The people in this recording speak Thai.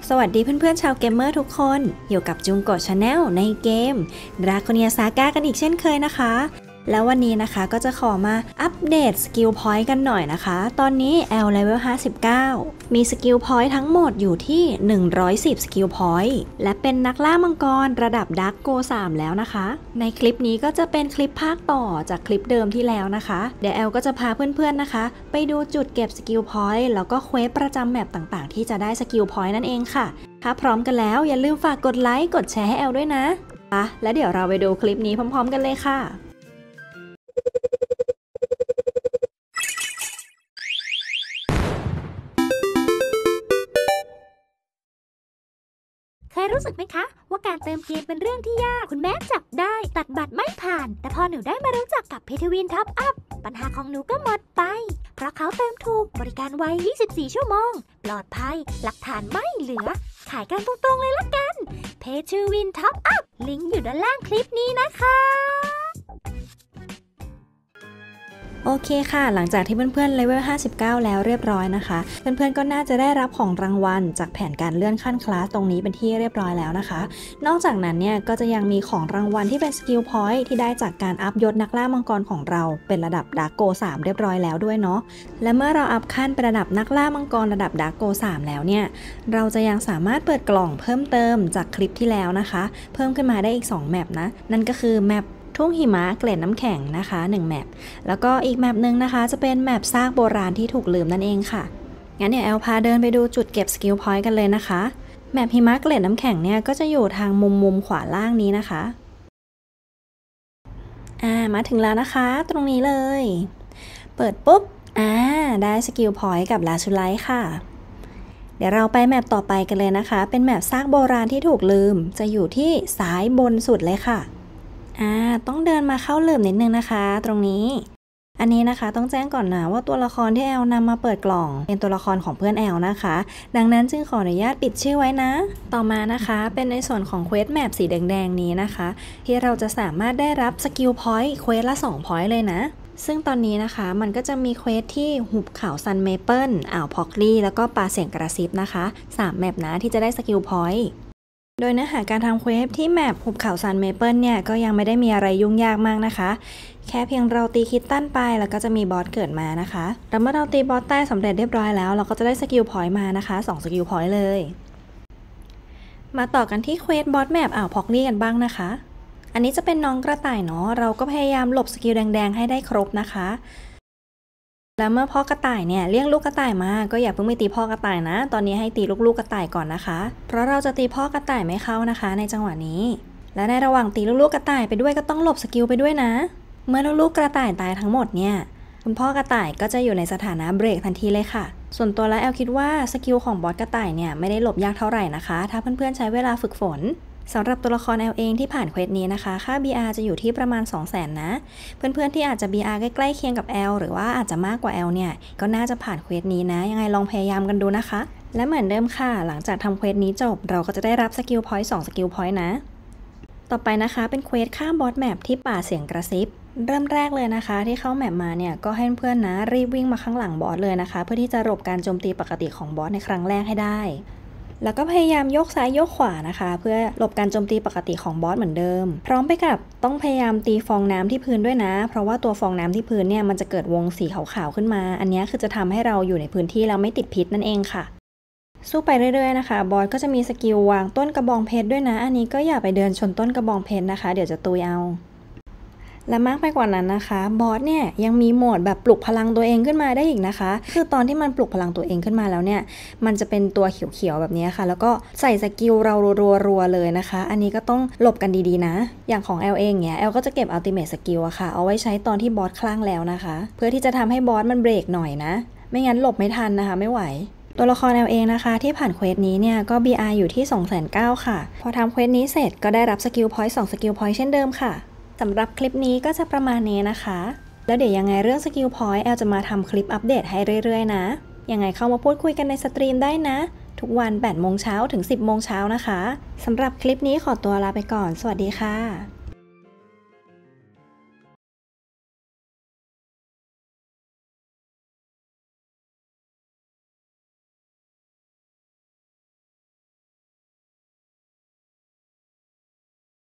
สวัสดีเพื่อนๆชาวเกมเมอร์ทุกคนอยู่กับจุงโกะชาแนลในเกม Draconia Saga กันอีกเช่นเคยนะคะแล้ววันนี้นะคะก็จะขอมาอัปเดตสกิลพอยต์กันหน่อยนะคะตอนนี้ L Level 59มีสกิลพอยต์ทั้งหมดอยู่ที่110สกิลพอยต์และเป็นนักล่ามังกรระดับ Dark Go 3แล้วนะคะในคลิปนี้ก็จะเป็นคลิปภาคต่อจากคลิปเดิมที่แล้วนะคะเดี๋ยว L ก็จะพาเพื่อนๆนะคะไปดูจุดเก็บสกิลพอยต์แล้วก็เควสประจำแมปต่างๆที่จะได้สกิลพอยต์นั่นเองค่ะถ้าพร้อมกันแล้วอย่าลืมฝากกดไลค์กดแชร์ให้ L ด้วยนะและเดี๋ยวเราไปดูคลิปนี้พร้อมๆกันเลยค่ะเคยรู้สึกไหมคะว่าการเติมเกมเป็นเรื่องที่ยากคุณแม่จับได้ตัดบัตรไม่ผ่านแต่พอหนูได้มารู้จักกับเพทวินท็อปอัพปัญหาของหนูก็หมดไปเพราะเขาเติมถูกบริการไว24ชั่วโมงปลอดภัยหลักฐานไม่เหลือขายกันตรงๆเลยละกันเพทวินท็อปอัพลิงก์อยู่ด้านล่างคลิปนี้นะคะโอเคค่ะหลังจากที่เพื่อนๆเลเวล59แล้วเรียบร้อยนะคะเพื่อนๆก็น่าจะได้รับของรางวัลจากแผนการเลื่อนขั้นคลาสตรงนี้เป็นที่เรียบร้อยแล้วนะคะนอกจากนั้นเนี่ยก็จะยังมีของรางวัลที่เป็นสกิลพอยต์ที่ได้จากการอัพยศนักล่ามังกรของเราเป็นระดับดาร์กโก3เรียบร้อยแล้วด้วยเนาะและเมื่อเราอัพขั้นเป็นระดับนักล่ามังกรระดับดาร์กโก3แล้วเนี่ยเราจะยังสามารถเปิดกล่องเพิ่มเติมจากคลิปที่แล้วนะคะเพิ่มขึ้นมาได้อีก2แมปนะนั่นก็คือแมปทุ่งหิมะเกล็ดน้ำแข็งนะคะ1แมปแล้วก็อีกแมปหนึ่งนะคะจะเป็นแมปซากโบราณที่ถูกลืมนั่นเองค่ะงั้นเดี๋ยวแอลพาเดินไปดูจุดเก็บสกิลพอยต์กันเลยนะคะแมปหิมะเกล็ดน้ำแข็งเนี่ยก็จะอยู่ทางมุมขวาล่างนี้นะคะมาถึงแล้วนะคะตรงนี้เลยเปิดปุ๊บได้สกิลพอยต์กับลาชูไลท์ค่ะเดี๋ยวเราไปแมปต่อไปกันเลยนะคะเป็นแมปซากโบราณที่ถูกลืมจะอยู่ที่ซ้ายบนสุดเลยค่ะต้องเดินมาเข้าหลืมนิดนึงนะคะตรงนี้อันนี้นะคะต้องแจ้งก่อนนะว่าตัวละครที่แอลนำมาเปิดกล่องเป็นตัวละครของเพื่อนแอลนะคะดังนั้นจึงขออนุญาตปิดชื่อไว้นะต่อมานะคะเป็นในส่วนของเควสแมปสีแดงๆนี้นะคะที่เราจะสามารถได้รับสกิลพอยต์เควสละ2พอยต์เลยนะซึ่งตอนนี้นะคะมันก็จะมีเควสที่หุบเขาซันเมเปิลอ่าวพอกลี่แล้วก็ปลาเสียงกระซิบนะคะ3แมปนะที่จะได้สกิลพอยต์โดยเนื้อหาการทำเควสที่แมปหุบเขาซันเมเปิลเนี่ยก็ยังไม่ได้มีอะไรยุ่งยากมากนะคะแค่เพียงเราตีคิตตันไปแล้วก็จะมีบอสเกิดมานะคะแล้วเมื่อเราตีบอสใต้สำเร็จเรียบร้อยแล้วเราก็จะได้สกิลพอยต์มานะคะ2สกิลพอยต์เลยมาต่อกันที่เควสบอสแมปอ่าวพอกลี่กันบ้างนะคะอันนี้จะเป็นน้องกระต่ายเนาะเราก็พยายามหลบสกิลแดงๆให้ได้ครบนะคะแล้วเมื่อพ่อกระต่ายเนี่ยเรียกลูกกระต่ายมาก็อย่าเพิ่งไปตีพ่อกระต่ายนะตอนนี้ให้ตีลูกๆกระต่ายก่อนนะคะเพราะเราจะตีพ่อกระต่ายไม่เข้านะคะในจังหวะนี้และในระหว่างตีลูกๆกระต่ายไปด้วยก็ต้องหลบสกิลไปด้วยนะเมื่อลูกๆกระต่ายตายทั้งหมดเนี่ยคุณพ่อกระต่ายก็จะอยู่ในสถานะเบรกทันทีเลยค่ะส่วนตัวแล้วแอลคิดว่าสกิลของบอสกระต่ายเนี่ยไม่ได้หลบยากเท่าไหร่นะคะถ้าเพื่อนๆใช้เวลาฝึกฝนสำหรับตัวละครแอลเองที่ผ่านเควสนี้นะคะค่า BR จะอยู่ที่ประมาณ 200,000 นะเพื่อนๆที่อาจจะ BR ใกล้ๆเคียงกับ L หรือว่าอาจจะมากกว่า L เนี่ยก็น่าจะผ่านเควสนี้นะยังไงลองพยายามกันดูนะคะและเหมือนเดิมค่ะหลังจากทำเควสนี้จบเราก็จะได้รับสกิลพอยต์2สกิลพอยต์นะต่อไปนะคะเป็นเควสข้ามบอสแมปที่ป่าเสียงกระซิบเริ่มแรกเลยนะคะที่เข้าแมปมาเนี่ยก็ให้เพื่อนๆนะรีบวิ่งมาข้างหลังบอสเลยนะคะเพื่อที่จะหลบการโจมตีปกติของบอสในครั้งแรกให้ได้แล้วก็พยายามโยกซ้ายโยกขวานะคะเพื่อหลบการโจมตีปกติของบอสเหมือนเดิมพร้อมไปกับต้องพยายามตีฟองน้ำที่พื้นด้วยนะเพราะว่าตัวฟองน้ำที่พื้นเนี่ยมันจะเกิดวงสีขาวๆขึ้นมาอันนี้คือจะทำให้เราอยู่ในพื้นที่แล้วไม่ติดพิษนั่นเองค่ะสู้ไปเรื่อยๆนะคะบอสก็จะมีสกิลวางต้นกระบองเพชรด้วยนะอันนี้ก็อย่าไปเดินชนต้นกระบองเพชรนะคะเดี๋ยวจะตุยเอาและมากไปกว่านั้นนะคะบอสเนี่ยยังมีโหมดแบบปลุกพลังตัวเองขึ้นมาได้อีกนะคะคือตอนที่มันปลุกพลังตัวเองขึ้นมาแล้วเนี่ยมันจะเป็นตัวเขียวๆแบบนี้ค่ะแล้วก็ใส่สกิลเรารัวๆเลยนะคะอันนี้ก็ต้องหลบกันดีๆนะอย่างของ L เองเนี่ย L ก็จะเก็บ Ultimate Skill อะค่ะเอาไว้ใช้ตอนที่บอสคลั่งแล้วนะคะเพื่อที่จะทำให้บอสมันเบรกหน่อยนะไม่งั้นหลบไม่ทันนะคะไม่ไหวตัวละคร L เองนะคะที่ผ่านเควสนี้เนี่ยก็ BR อยู่ที่ 290,000 ค่ะพอทำเควสนี้เสร็จก็ได้รับสกิลพอยต์2สกิลพอยต์เช่นเดิมค่ะสำหรับคลิปนี้ก็จะประมาณนี้นะคะแล้วเดี๋ยวยังไงเรื่องสกิลพอยต์แอลจะมาทำคลิปอัปเดตให้เรื่อยๆนะยังไงเข้ามาพูดคุยกันในสตรีมได้นะทุกวัน 8 โมงเช้าถึง 10 โมงเช้านะคะสำหรับคลิปนี้ขอตัวลาไปก่อนสวัสดีค่ะ